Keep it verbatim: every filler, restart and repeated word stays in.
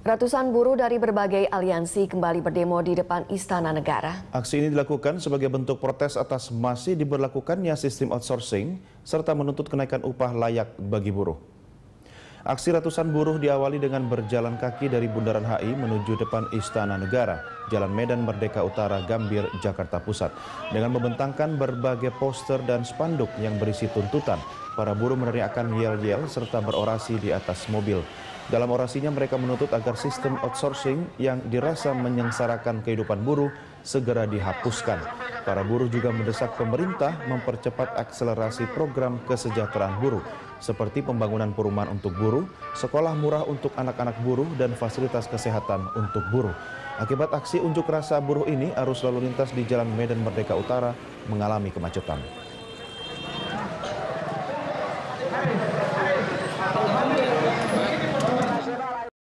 Ratusan buruh dari berbagai aliansi kembali berdemo di depan Istana Negara. Aksi ini dilakukan sebagai bentuk protes atas masih diberlakukannya sistem outsourcing serta menuntut kenaikan upah layak bagi buruh. Aksi ratusan buruh diawali dengan berjalan kaki dari Bundaran H I menuju depan Istana Negara, Jalan Medan Merdeka Utara, Gambir, Jakarta Pusat. Dengan membentangkan berbagai poster dan spanduk yang berisi tuntutan, para buruh meneriakkan yel-yel serta berorasi di atas mobil. Dalam orasinya mereka menuntut agar sistem outsourcing yang dirasa menyengsarakan kehidupan buruh segera dihapuskan. Para buruh juga mendesak pemerintah mempercepat akselerasi program kesejahteraan buruh seperti pembangunan perumahan untuk buruh, sekolah murah untuk anak-anak buruh, dan fasilitas kesehatan untuk buruh. Akibat aksi unjuk rasa buruh ini, arus lalu lintas di Jalan Medan Merdeka Utara mengalami kemacetan.